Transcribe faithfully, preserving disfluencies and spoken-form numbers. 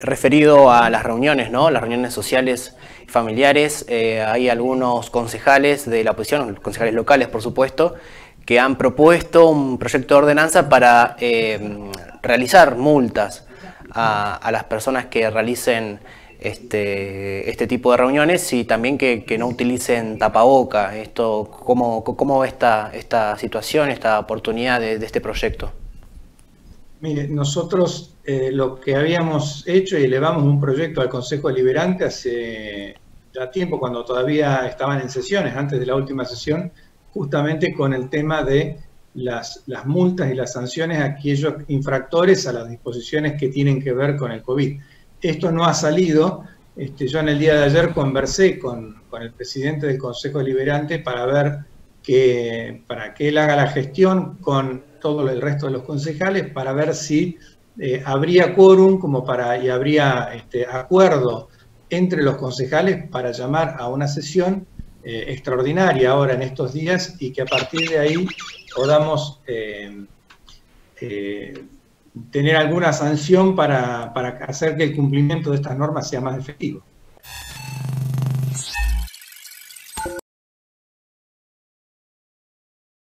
Referido a las reuniones, ¿no? Las reuniones sociales y familiares, eh, hay algunos concejales de la oposición, concejales locales por supuesto, que han propuesto un proyecto de ordenanza para eh, realizar multas a, a las personas que realicen este, este tipo de reuniones y también que, que no utilicen tapaboca. Esto, ¿cómo, cómo ve esta, esta situación, esta oportunidad de, de este proyecto? Mire, nosotros eh, lo que habíamos hecho y elevamos un proyecto al Consejo Deliberante hace ya tiempo, cuando todavía estaban en sesiones, antes de la última sesión, justamente con el tema de las, las multas y las sanciones a aquellos infractores a las disposiciones que tienen que ver con el COVID. Esto no ha salido. Este, yo en el día de ayer conversé con, con el presidente del Consejo Deliberante para ver que, para que él haga la gestión con todo el resto de los concejales para ver si eh, habría quórum como para, y habría este, acuerdo entre los concejales para llamar a una sesión eh, extraordinaria ahora en estos días y que a partir de ahí podamos eh, eh, tener alguna sanción para, para hacer que el cumplimiento de estas normas sea más efectivo.